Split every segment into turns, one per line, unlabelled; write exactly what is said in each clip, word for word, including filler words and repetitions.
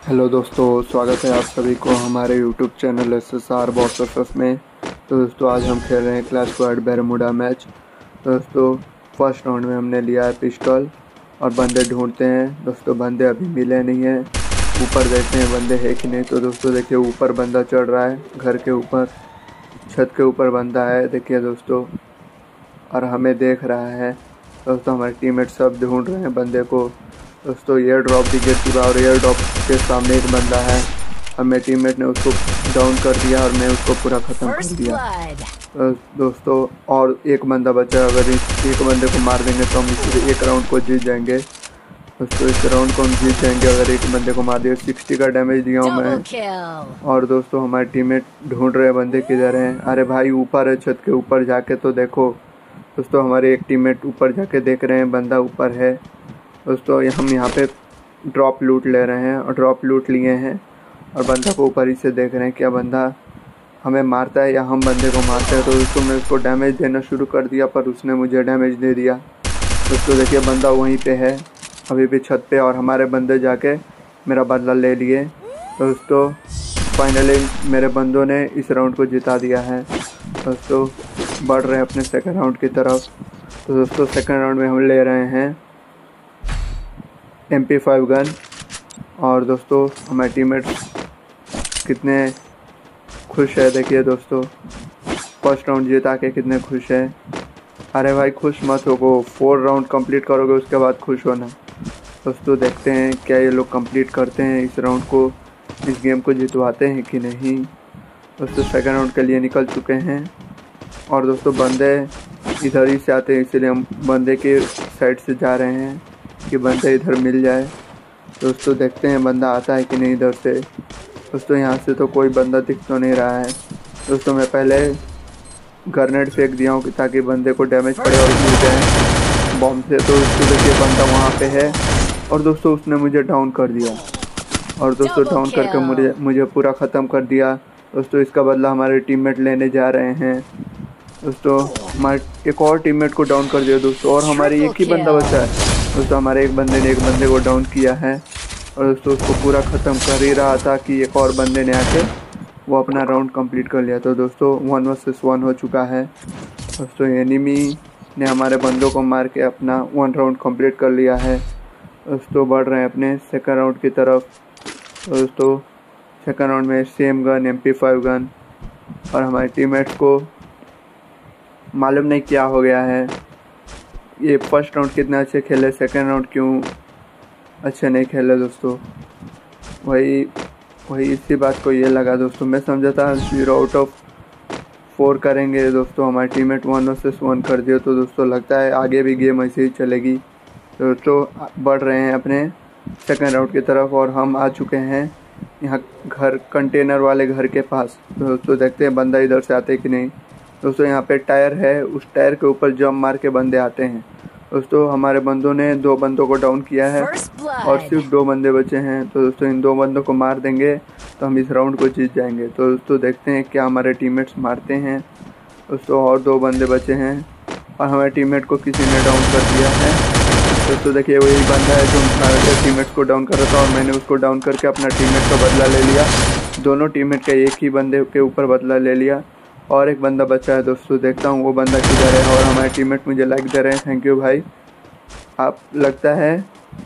Hello दोस्तों, स्वागत है आप सभी को हमारे YouTube channel S S R box office में। तो दोस्तों आज हम खेल रहे हैं क्लैश स्क्वाड बेरमुडा मैच। तो दोस्तों फर्स्ट राउंड में हमने लिया है पिस्टल और बंदे ढूंढते हैं। दोस्तों बंदे अभी मिले नहीं हैं, ऊपर देखते हैं बंदे है कि नहीं। तो दोस्तों देखिए ऊपर बंदा चढ़ रहा है, घर के ऊपर छत के ऊपर बंदा है देखिए दोस्तों, और हमें देख रहा है। दोस्तों हमारे टीममेट सब ढूंढ रहे हैं बंदे को। दोस्तों एयर ड्रॉप भी गिर चुका और एयर ड्रॉप के सामने एक बंदा है और मेरे टीममेट ने उसको डाउन कर दिया और मैं उसको पूरा ख़त्म कर दिया। तो दोस्तों और एक बंदा बचा, अगर इस एक बंदे को मार देंगे तो हम इस एक राउंड को जीत जाएंगे। दोस्तों इस राउंड को हम जीत जाएंगे अगर एक बंदे को मार दिया। सिक्सटी का डैमेज दिया हूँ मैं। और दोस्तों हमारे टीममेट ढूंढ रहे बंदे किधर हैं। अरे भाई ऊपर है, छत के ऊपर जाके तो देखो। दोस्तों हमारे एक टीममेट ऊपर जाके देख रहे हैं, बंदा ऊपर है। दोस्तों हम यहाँ पे ड्रॉप लूट ले रहे हैं और ड्रॉप लूट लिए हैं और बंदा को ऊपर ही से देख रहे हैं क्या बंदा हमें मारता है या हम बंदे को मारते हैं। तो दोस्तों मैं उसको डैमेज देना शुरू कर दिया पर उसने मुझे डैमेज दे दिया। दोस्तों देखिए बंदा वहीं पे है अभी भी छत पे और हमारे बंदे जाके मेरा बदला ले लिए। दोस्तों फाइनली मेरे बंदों ने इस राउंड को जिता दिया है। दोस्तों बढ़ रहे हैं अपने सेकेंड राउंड की तरफ। तो दोस्तों सेकेंड राउंड में हम ले रहे हैं एम पी फाइव गन। और दोस्तों हमारे टीममेट्स कितने खुश है देखिए दोस्तों, फर्स्ट राउंड जीता के कितने खुश है। अरे भाई खुश मत हो, फोर राउंड कंप्लीट करोगे उसके बाद खुश होना। दोस्तों देखते हैं क्या ये लोग कंप्लीट करते हैं इस राउंड को, इस गेम को जितवाते हैं कि नहीं। दोस्तों सेकेंड राउंड के लिए निकल चुके हैं और दोस्तों बंदे इधर ही से आते हैं, इसीलिए हम बंदे के साइड से जा रहे हैं कि बंदा इधर मिल जाए। दोस्तों देखते हैं बंदा आता है कि नहीं इधर से। दोस्तों यहाँ से तो कोई बंदा दिख तो नहीं रहा है। दोस्तों मैं पहले ग्रेनेड फेंक दिया हूँ ताकि बंदे को डैमेज पड़े और मिल जाए बॉम्ब से। तो दोस्तों देखिए बंदा वहाँ पे है और दोस्तों उसने मुझे डाउन कर दिया और दोस्तों डाउन करके मुझे मुझे पूरा ख़त्म कर दिया। दोस्तों इसका बदला हमारे टीममेट लेने जा रहे हैं। दोस्तों हमारे एक और टीममेट को डाउन कर दिया दोस्तों, और हमारे एक ही बंदा बचा है। दोस्तों हमारे एक बंदे ने एक बंदे को डाउन किया है और दोस्तों उसको पूरा ख़त्म कर ही रहा था कि एक और बंदे ने आके वो अपना राउंड कंप्लीट कर लिया। तो दोस्तों वन वर्सेस वन हो चुका है। दोस्तों एनिमी ने हमारे बंदों को मार के अपना वन राउंड कंप्लीट कर लिया है। दोस्तों बढ़ रहे हैं अपने सेकंड राउंड की तरफ। दोस्तों सेकंड राउंड में same gun MP P five gun और हमारे टीममेट्स को मालूम नहीं क्या हो गया है, ये फर्स्ट राउंड कितना अच्छे खेले, सेकंड राउंड क्यों अच्छे नहीं खेले। दोस्तों वही वही इसी बात को ये लगा दोस्तों, मैं समझा था जीरो आउट ऑफ फोर करेंगे। दोस्तों हमारे टीममेट वन वर्सेस वन कर दिए। तो दोस्तों लगता है आगे भी गेम ऐसे ही चलेगी। दोस्तों बढ़ रहे हैं अपने सेकंड राउंड की तरफ और हम आ चुके हैं यहाँ घर कंटेनर वाले घर के पास। दोस्तों देखते हैं बंदा इधर से आते कि नहीं। दोस्तों यहाँ पे टायर है, उस टायर के ऊपर जंप मार के बंदे आते हैं। दोस्तों हमारे बंदों ने दो बंदों को डाउन किया है और सिर्फ दो बंदे बचे हैं। तो दोस्तों इन दो बंदों को मार देंगे तो हम इस राउंड को जीत जाएंगे। तो दोस्तों देखते हैं क्या हमारे टीममेट्स मारते हैं। दोस्तों और दो बंदे बचे हैं और हमारे टीममेट को किसी ने डाउन कर दिया है। दोस्तों देखिए वही बंदा है जो हमारे टीममेट्स को डाउन कर रहा था और मैंने उसको डाउन करके अपना टीममेट का बदला ले लिया। दोनों टीममेट का एक ही बंदे के ऊपर बदला ले लिया और एक बंदा बचा है। दोस्तों देखता हूँ वो बंदा किधर है और हमारे टीममेट मुझे लाइक दे रहे हैं, थैंक यू भाई। आप लगता है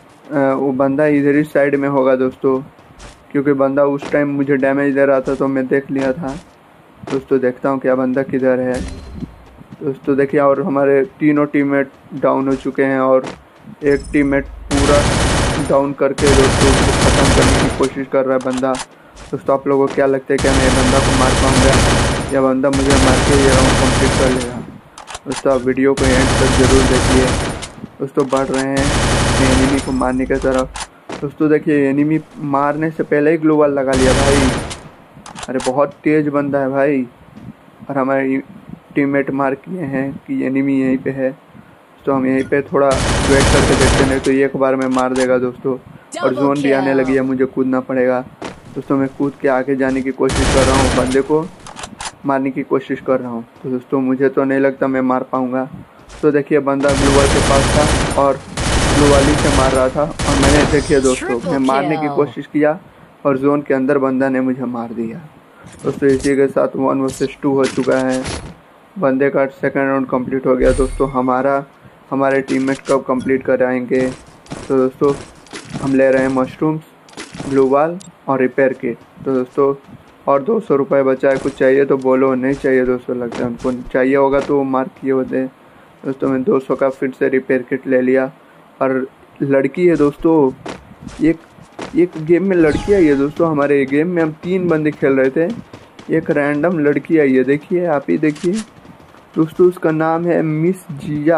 वो बंदा इधर ही साइड में होगा दोस्तों, क्योंकि बंदा उस टाइम मुझे डैमेज दे रहा था तो मैं देख लिया था। दोस्तों देखता हूँ क्या बंदा किधर है। दोस्तों देखिए और हमारे तीनों टीममेट डाउन हो चुके हैं और एक टीममेट पूरा डाउन करके दोस्तों उसको ख़त्म करने की कोशिश कर रहा है बंदा। दोस्तों आप लोगों को क्या लगता है क्या मैं बंदा को मार पाऊँगा या बंदा मुझे मार के ये राउंड कंप्लीट कर लेगा। दोस्तों आप वीडियो को एंड तक ज़रूर देखिए। दोस्तों बढ़ रहे हैं एनिमी को मारने की तरफ। दोस्तों देखिए एनिमी मारने से पहले ही ग्लोबल लगा लिया भाई। अरे बहुत तेज़ बंदा है भाई और हमारे टीममेट मार किए हैं कि एनिमी यहीं पे है। तो हम यहीं पे थोड़ा वेट करके देखते नहीं तो एक बार में मार देगा दोस्तों। और जोन भी आने लगी है, मुझे कूदना पड़ेगा। दोस्तों मैं कूद के आगे जाने की कोशिश कर रहा हूँ, बंदे को मारने की कोशिश कर रहा हूँ। तो दोस्तों मुझे तो नहीं लगता मैं मार पाऊँगा। तो देखिए बंदा ग्लोबल के पास था और ग्लोबली से मार रहा था और मैंने देखिए दोस्तों मैं मारने की कोशिश किया और जोन के अंदर बंदा ने मुझे मार दिया। दोस्तों इसी के साथ वन वर्सेस टू हो चुका है। बंदे का सेकंड राउंड कंप्लीट हो गया। दोस्तों हमारा हमारे टीममेट कब कंप्लीट कराएंगे? तो दोस्तों हम ले रहे हैं मशरूम्स, ब्लू वाल और रिपेयर किट। तो दोस्तों और दो सौ रुपये बचा है, कुछ चाहिए तो बोलो। नहीं चाहिए दोस्तों, लगता है उनको चाहिए होगा तो वो मार्क किए होते। दोस्तों मैं दो सौ का फिर से रिपेयर किट ले लिया। और लड़की है दोस्तों, एक एक गेम में लड़की आई है दोस्तों। हमारे गेम में हम तीन बंदे खेल रहे थे, एक रैंडम लड़की आई है, देखिए आप ही देखिए दोस्तों। उसका नाम है मिस जिया।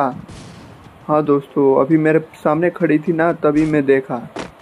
हाँ दोस्तों अभी मेरे सामने खड़ी थी ना, तभी मैं देखा।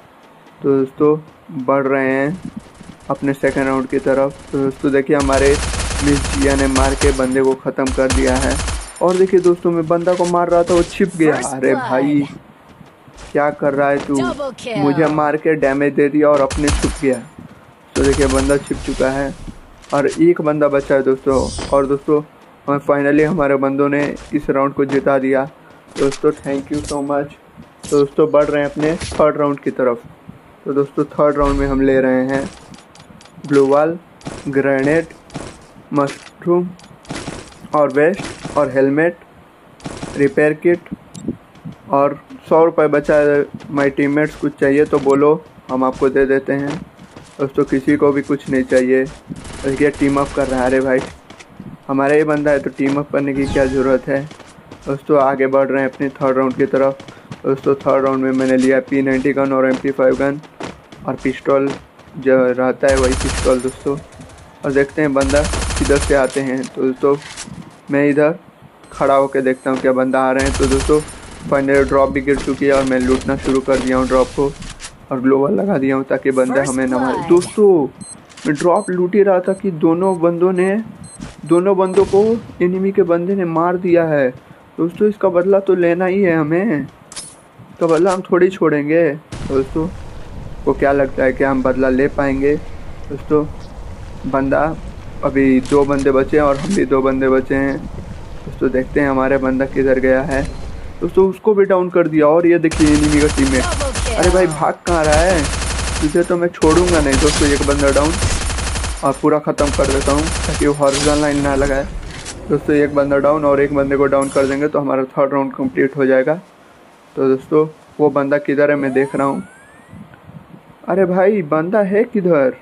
तो दोस्तों बढ़ रहे हैं अपने सेकंड राउंड की तरफ। तो दोस्तों देखिए हमारे मिस जिया ने मार के बंदे को ख़त्म कर दिया है। और देखिए दोस्तों मैं बंदा को मार रहा था, वो छिप गया। अरे भाई क्या कर रहा है तू? मुझे मार के डैमेज दे दिया और अपने छुप गया। तो देखिए बंदा छिप चुका है और एक बंदा बचा है दोस्तों। और दोस्तों हमें फाइनली हमारे बंदों ने इस राउंड को जिता दिया। दोस्तों थैंक यू सो मच। तो दोस्तों बढ़ रहे हैं अपने थर्ड राउंड की तरफ। तो दोस्तों थर्ड राउंड में हम ले रहे हैं ब्लू वाल, ग्रेनेड, मशरूम और वेस्ट और हेलमेट, रिपेयर किट और सौ रुपये बचा है। माय टीममेट्स कुछ चाहिए तो बोलो, हम आपको दे देते हैं। दोस्तों किसी को भी कुछ नहीं चाहिए। देखिए टीम अप कर रहा है। अरे भाई हमारा ही बंदा है तो टीम अप करने की क्या ज़रूरत है। दोस्तों आगे बढ़ रहे हैं अपनी थर्ड राउंड की तरफ। दोस्तों थर्ड राउंड में मैंने लिया पी नाइन्टी गन और एम पी फाइव गन और पिस्टल जो रहता है वही पिस्टल दोस्तों। और देखते हैं बंदा किधर से आते हैं। तो दोस्तों मैं इधर खड़ा होकर देखता हूँ क्या बंदा आ रहे हैं। तो दोस्तों फाइनली ड्रॉप भी गिर चुकी है और मैं लूटना शुरू कर दिया हूँ ड्रॉप को और ग्लोबल लगा दिया हूँ ताकि बंदा हमें न मारे। दोस्तों मैं ड्रॉप लूट ही रहा था कि दोनों बंदों ने दोनों बंदों को एनिमी के बंदे ने मार दिया है। दोस्तों इसका बदला तो लेना ही है हमें, इसका बदला हम थोड़ी छोड़ेंगे। दोस्तों को क्या लगता है कि हम बदला ले पाएंगे? दोस्तों बंदा अभी दो बंदे बचे हैं और हम भी दो बंदे बचे हैं। दोस्तों देखते हैं हमारे बंदा किधर गया है। दोस्तों उसको भी डाउन कर दिया और ये देखिए एनिमी का टीममेट। अरे भाई भाग कहाँ रहा है? तुझे तो मैं छोड़ूंगा नहीं। दोस्तों एक बंदा डाउन और पूरा ख़त्म कर देता हूँ ताकि वो हॉरिजॉन्टल लाइन ना लगाए। दोस्तों एक बंदा डाउन और एक बंदे को डाउन कर देंगे तो हमारा थर्ड राउंड कंप्लीट हो जाएगा। तो दोस्तों वो बंदा किधर है मैं देख रहा हूँ। अरे भाई बंदा है किधर?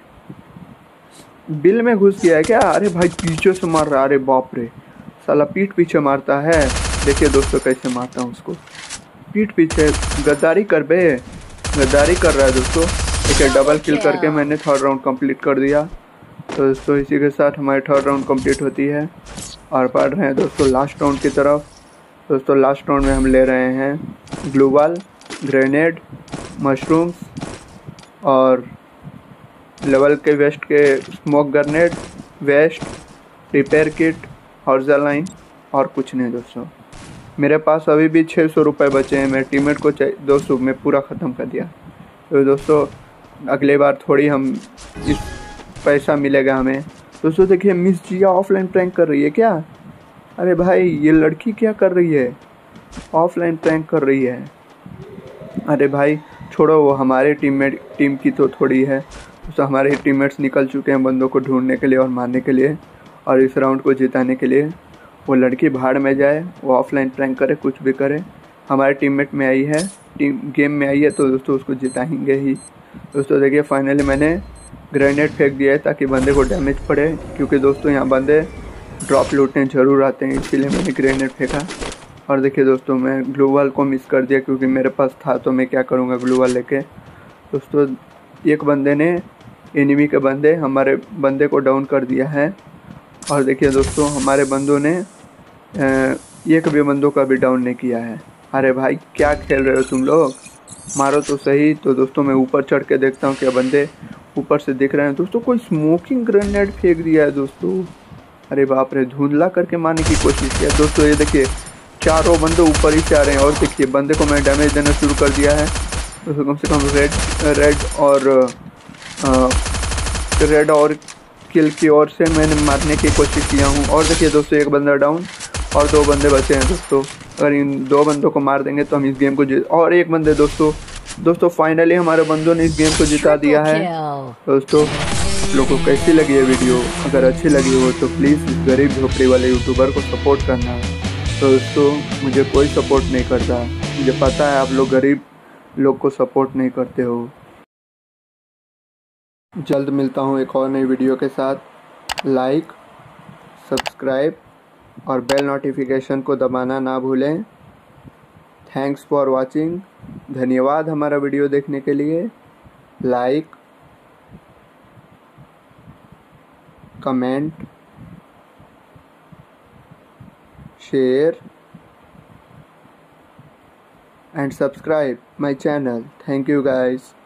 बिल में घुस गया है क्या? अरे भाई पीछे से मार रहा है। अरे बाप रे साला पीठ पीछे मारता है। देखिए दोस्तों कैसे मारता हूँ उसको पीठ पीछे। गद्दारी कर बे, गद्दारी कर रहा है दोस्तों। देखिए डबल किल करके मैंने थर्ड राउंड कंप्लीट कर दिया। तो दोस्तों इसी के साथ हमारी थर्ड राउंड कंप्लीट होती है और बढ़ रहे हैं दोस्तों लास्ट राउंड की तरफ। दोस्तों लास्ट राउंड में हम ले रहे हैं ग्लू वाल, ग्रेनेड, मशरूम्स और लेवल के वेस्ट के smoke grenade, vest, repair kit, horizontal line और कुछ नहीं। दोस्तों मेरे पास अभी भी छः सौ रुपये बचे हैं। मेरे टीममेट को चाहिए दो सौ में पूरा ख़त्म कर दिया। तो दोस्तों अगले बार थोड़ी हम इस पैसा मिलेगा हमें। दोस्तों देखिए मिस जिया ऑफलाइन प्रैंक कर रही है क्या? अरे भाई ये लड़की क्या कर रही है? ऑफलाइन प्रैंक कर रही है। अरे भाई छोड़ो, वो हमारे टीममेट टीम की तो थोड़ी है। तो हमारे टीममेट्स निकल चुके हैं बंदों को ढूंढने के लिए और मारने के लिए और इस राउंड को जिताने के लिए। वो लड़की भाड़ में जाए, वो ऑफलाइन प्रैंक करे, कुछ भी करे। हमारे टीममेट में आई है, टीम गेम में आई है तो दोस्तों उसको जिताएंगे ही। दोस्तों देखिए फाइनली मैंने ग्रेनेड फेंक दिया है ताकि बंदे को डैमेज पड़े, क्योंकि दोस्तों यहाँ बंदे ड्रॉप लूटने ज़रूर आते हैं, इसीलिए मैंने ग्रेनेड फेंका। और देखिए दोस्तों मैं ग्लू वाल को मिस कर दिया क्योंकि मेरे पास था तो मैं क्या करूँगा ग्लू वाल लेके। दोस्तों एक बंदे ने एनिमी के बंदे हमारे बंदे को डाउन कर दिया है और देखिए दोस्तों हमारे बंदों ने एक भी बंदों का भी डाउन नहीं किया है। अरे भाई क्या खेल रहे हो तुम लोग, मारो तो सही। तो दोस्तों मैं ऊपर चढ़ के देखता हूँ क्या बंदे ऊपर से दिख रहे हैं। दोस्तों कोई स्मोकिंग ग्रेनेड फेंक दिया है दोस्तों। अरे बाप रे, धुंधला करके मारने की कोशिश किया। दोस्तों ये देखिए चारों बंदे ऊपर ही से आ रहे हैं और देखिए बंदे को मैं डैमेज देना शुरू कर दिया है। दोस्तों कम से कम रेड रेड और आ, रेड और किल की ओर से मैंने मारने की कोशिश किया हूँ। और देखिए दोस्तों एक बंदा डाउन और दो बंदे बचे हैं। दोस्तों अगर इन दो बंदों को मार देंगे तो हम इस गेम को जीत। और एक बंदे दोस्तों दोस्तों फाइनली हमारे बंदों ने इस गेम को जिता दिया है। दोस्तों लोगों को कैसी लगी है वीडियो? अगर अच्छी लगी हो तो प्लीज़ इस गरीब झोपड़ी वाले यूट्यूबर को सपोर्ट करना। तो दोस्तों मुझे कोई सपोर्ट नहीं करता, मुझे पता है आप लोग गरीब लोग को सपोर्ट नहीं करते हो। जल्द मिलता हूँ एक और नई वीडियो के साथ। लाइक, सब्सक्राइब और बेल नोटिफिकेशन को दबाना ना भूलें। Thanks for watching. धन्यवाद हमारा वीडियो देखने के लिए। Like, comment, share and subscribe my channel. Thank you guys.